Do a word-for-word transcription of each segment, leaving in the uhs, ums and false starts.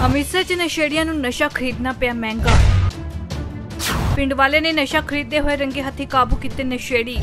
ਅੰਮ੍ਰਿਤਸਰ 'ਚ ਨਸ਼ੇੜੀਆਂ ਨੂੰ ਨਸ਼ਾ ਖਰੀਦਣਾ ਪਿਆ ਮਹਿੰਗਾ। ਪਿੰਡ ਵਾਲੇ ਨੇ ਨਸ਼ਾ ਖਰੀਦਦੇ ਹੋਏ ਰੰਗੇ ਹੱਥੀਂ ਕਾਬੂ ਕੀਤੇ ਨਸ਼ੇੜੀ।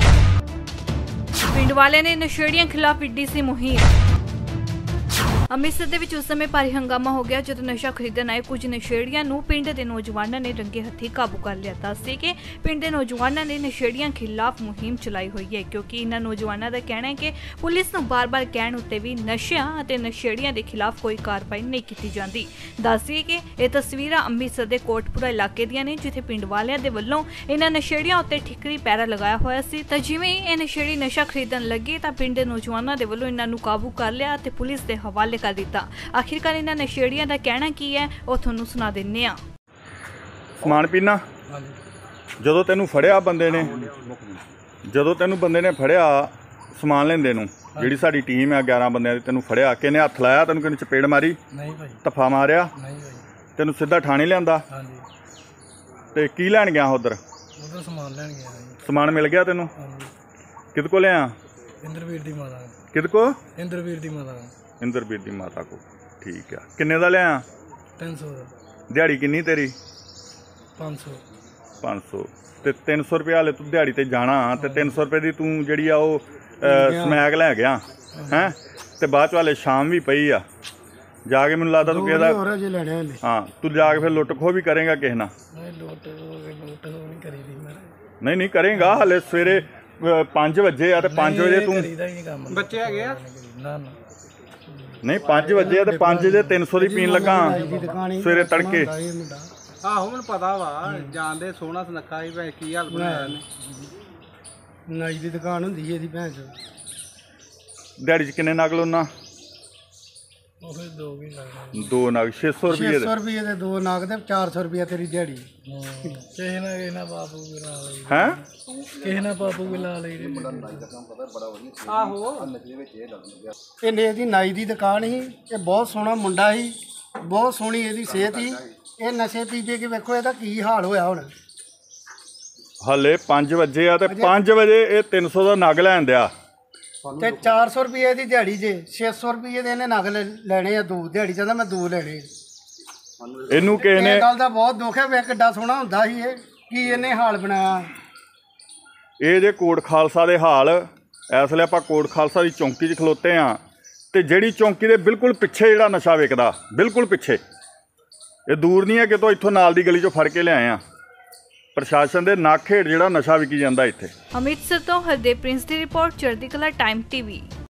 ਪਿੰਡ ਵਾਲੇ ਨੇ ਨਸ਼ੇੜੀਆਂ ਖਿਲਾਫ ਵਿੱਢੀ ਸੀ ਮੁਹਿੰਮ। ਅੰਮ੍ਰਿਤਸਰ ਦੇ ਵਿੱਚ ਉਸ ਸਮੇਂ ਭਾਰੀ ਹੰਗਾਮਾ ਹੋ ਗਿਆ ਜਦੋਂ ਨਸ਼ਾ ਖਰੀਦਣ ਆਏ ਕੁਝ ਨਸ਼ੇੜੀਆਂ ਨੂੰ ਪਿੰਡ ਦੇ ਨੌਜਵਾਨਾਂ ਨੇ ਰੰਗੇ ਹੱਥੀਂ ਕਾਬੂ ਕਰ ਲਿਆ। ਦੱਸਦੇ ਕਿ ਪਿੰਡ ਦੇ ਨੌਜਵਾਨਾਂ ਨੇ ਨਸ਼ੇੜੀਆਂ ਖਿਲਾਫ ਮੁਹਿੰਮ ਚਲਾਈ ਹੋਈ ਹੈ ਕਿਉਂਕਿ ਇਹਨਾਂ ਨੌਜਵਾਨਾਂ ਦਾ ਕਹਿਣਾ ਹੈ ਕਿ ਪੁਲਿਸ ਨੂੰ ਬਾਰ-ਬਾਰ ਕਹਿਣ ਉੱਤੇ ਵੀ ਨਸ਼ਿਆਂ ਅਤੇ ਨਸ਼ੇੜੀਆਂ ਦੇ ਖਿਲਾਫ ਕੋਈ ਕਾਰਵਾਈ ਨਹੀਂ ਕੀਤੀ ਜਾਂਦੀ। ਦੱਸਦੇ ਕਿ ਇਹ ਤਸਵੀਰਾਂ ਅੰਮ੍ਰਿਤਸਰ ਦੇ ਕੋਟਪੁਰਾ ਇਲਾਕੇ ਦੀਆਂ ਨੇ ਜਿੱਥੇ ਪਿੰਡ ਵਾਲਿਆਂ ਦੇ ਵੱਲੋਂ ਇਹਨਾਂ ਨਸ਼ੇੜੀਆਂ ਉੱਤੇ ਠਿਕਰੀ ਪੈਰਾ ਲਗਾਇਆ ਹੋਇਆ ਸੀ ਤਾਂ ਜਿਵੇਂ ਇਹ ਨਸ਼ੇੜੀ ਨਸ਼ਾ ਖਰੀਦਣ ਲੱਗੇ ਤਾਂ ਪਿੰਡ ਦੇ ਨੌਜਵਾਨਾਂ ਦੇ ਵੱਲੋਂ ਇਹਨਾਂ ਨੂੰ ਕਾਬੂ ਕਰ ਲਿਆ ਅਤੇ ਪੁਲਿਸ ਦੇ ਹਵਾਲੇ कर दिता। आखिरकार इन्हां नशेड़ियां दा कहना की है ਉਹ ਤੁਹਾਨੂੰ ਸੁਣਾ ਦਿੰਨੇ ਆ। ਸਮਾਨ ਪੀਣਾ ਜਦੋਂ ਤੈਨੂੰ ਫੜਿਆ ਬੰਦੇ ਨੇ ਜਦੋਂ ਤੈਨੂੰ ਬੰਦੇ ਨੇ ਫੜਿਆ ਸਮਾਨ ਲੈਂਦੇ ਨੂੰ ਜਿਹੜੀ ਸਾਡੀ ਟੀਮ ਹੈ ਗਿਆਰਾਂ ਬੰਦਿਆਂ ਦੀ ਤੈਨੂੰ ਫੜਿਆ ਕਿਹਨੇ ਹੱਥ ਲਾਇਆ ਤੈਨੂੰ ਕਿਹਨੇ ਚਪੇੜ ਮਾਰੀ ਨਹੀਂ ਭਾਈ ਤਫਾ ਮਾਰਿਆ ਨਹੀਂ ਭਾਈ ਤੈਨੂੰ ਸਿੱਧਾ ਥਾਣੇ ਲਿਆਂਦਾ ਹਾਂਜੀ ਤੇ ਕੀ ਲੈਣ ਗਿਆ ਉਧਰ ਉਧਰ ਸਮਾਨ ਲੈਣ ਗਿਆ ਸਮਾਨ ਮਿਲ ਗਿਆ ਤੈਨੂੰ ਹਾਂਜੀ ਕਿਹਦੇ ਕੋ ਲਿਆ ਇੰਦਰਵੀਰ ਦੀ ਮਾਤਾ ਕਿਹਦੇ ਕੋ ਇੰਦਰਵੀਰ ਦੀ ਮਾਤਾ ਇੰਦਰਵੀਰ ਦੀ ਮਾਤਾ ਕੋ ਠੀਕ ਆ ਕਿੰਨੇ ਦਾ ਲਿਆ तीन सौ ਦਿਹਾੜੀ ਕਿੰਨੀ ਤੇਰੀ पाँच सौ पाँच सौ ਤੇ तीन सौ ਰੁਪਏ ਵਾਲੇ ਤੂੰ ਦਿਹਾੜੀ ਤੇ ਜਾਣਾ ਤੇ तीन सौ ਰੁਪਏ ਦੀ ਤੂੰ ਜਿਹੜੀ ਆ ਉਹ ਸਮੈਕ ਲੈ ਗਿਆ ਹੈ ਤੇ ਬਾਅਦ ਚ ਵਾਲੇ ਸ਼ਾਮ ਵੀ ਪਈ ਆ ਜਾ ਕੇ ਮੈਨੂੰ ਲੱਗਦਾ ਤੂੰ ਕਿਹਦਾ ਹਾਂ ਤੂੰ ਜਾ ਕੇ ਫਿਰ ਲੁੱਟ ਖੋਹ ਵੀ ਕਰੇਗਾ ਕਿਸੇ ਨਾਲ ਨਹੀਂ ਲੁੱਟ ਲੁੱਟ ਨਹੀਂ ਕਰੀਦੀ ਮੈਂ ਨਹੀਂ ਨਹੀਂ ਕਰੇਗਾ ਹਲੇ ਸਵੇਰੇ पाँच ਵਜੇ ਆ ਤੇ पाँच ਵਜੇ ਤੂੰ ਬੱਚੇ ਹੈਗੇ ਆ ਨਾ ਨਾ ਨਹੀਂ पाँच ਵਜੇ ਆ ਤੇ पाँच ਵਜੇ तीन सौ ਦੀ ਪੀਣ ਲੱਗਾ ਸਵੇਰੇ ਤੜਕੇ ਆਹੋ ਮੈਨੂੰ ਪਤਾ ਵਾ ਜਾਣਦੇ ਸੋਹਣਾ ਸੁਨੱਖਾ ਹੀ ਭੈ ਕੀ ਹਾਲ ਬਣਾਇਆ ਨੇ ਨਾਈ ਦੀ ਦੁਕਾਨ ਹੁੰਦੀ ਇਹਦੀ ਭੈਣ ਚੋ ਦਿਹਾੜੀ ਚ ਕਿੰਨੇ ਨਗ ਲਾਉਣਾ ਉਹ ਫਿਰ ਦੋ ਵੀ ਲੱਗਦਾ ਦੋ ਨਗ छे सौ ਰੁਪਏ छे सौ ਰੁਪਏ ਦੇ ਦੋ ਨਗ ਤੇ चार सौ ਰੁਪਏ ਤੇਰੀ ਦਿਹਾੜੀ ਕਿਸੇ ਨਾ ਕਿਸੇ ਨਾ ਬਾਪੂ ਵੀ ਲਾ ਲਈ ਹੈ ਕਿਸੇ ਨਾ ਬਾਪੂ ਵੀ ਲਾ ਲਈ ਆਹੋ ਇਹਨੇ ਇਹਦੀ ਨਾਈ ਦੀ ਦੁਕਾਨ ਸੀ ਇਹ ਬਹੁਤ ਸੋਹਣਾ ਮੁੰਡਾ ਸੀ ਬਹੁਤ ਸੋਹਣੀ ਇਹਦੀ ਸਿਹਤ ਸੀ ਇਹ ਨਸ਼ੇ ਪੀਜੇ ਕੇ ਵੇਖੋ ਇਹਦਾ ਕੀ ਹਾਲ ਹੋਇਆ ਹੁਣ ਹਲੇ पाँच ਵਜੇ ਆ ਤੇ पाँच ਵਜੇ ਇਹ तीन सौ ਦਾ ਨਗ ਲੈਣ ਦਿਆ ਤੇ चार सौ ਰੁਪਏ ਦੀ ਦਿਹਾੜੀ ਜੇ छे सौ ਰੁਪਏ ਦੇ ਇਹਨੇ ਨਗ ਲੈਣੇ ਆ ਦੋ ਦਿਹਾੜੀ ਚਾਹੁੰਦਾ ਮੈਂ ਦੋ ਲੈਣੇ ਇਹਨੂੰ ਕਿਸੇ ਨੇ ਇਹ ਗੱਲ ਦਾ ਬਹੁਤ ਦੁੱਖ ਹੈ ਵੇ ਕਿੱਡਾ ਸੋਹਣਾ ਹੁੰਦਾ ਸੀ ਇਹ ਕੀ ਇਹਨੇ ਹਾਲ ਬਣਾਇਆ ਇਹ ਜੇ ਕੋਟ ਖਾਲਸਾ ਦੇ ਹਾਲ ਇਸ ਵੇਲੇ ਆਪਾਂ ਕੋਟ ਖਾਲਸਾ ਦੀ ਚੌਂਕੀ 'ਚ ਖਲੋਤੇ ਆ ਤੇ ਜਿਹੜੀ ਚੌਂਕੀ ਦੇ ਬਿਲਕੁਲ ਪਿੱਛੇ ਜਿਹੜਾ ਨਸ਼ਾ ਵਿਕਦਾ ਬਿਲਕੁਲ ਪਿੱਛੇ ਇਹ ਦੂਰ ਨਹੀਂ ਹੈ ਕਿਤੋਂ ਇੱਥੋਂ ਨਾਲ ਦੀ ਗਲੀ 'ਚੋਂ ਫੜ ਕੇ ਲਿਆਏ ਆ ਪ੍ਰਸ਼ਾਸਨ ਦੇ ਨੱਕ ਹੇਠ ਜਿਹੜਾ ਨਸ਼ਾ ਵਿਕੀ ਜਾਂਦਾ ਇੱਥੇ। ਅੰਮ੍ਰਿਤਸਰ ਤੋਂ ਹਰਦੇਵ ਪ੍ਰਿੰਸ ਦੀ ਰਿਪੋਰਟ ਚੜ੍ਹਦੀ ਕਲਾ ਟਾਈਮ ਟੀਵੀ।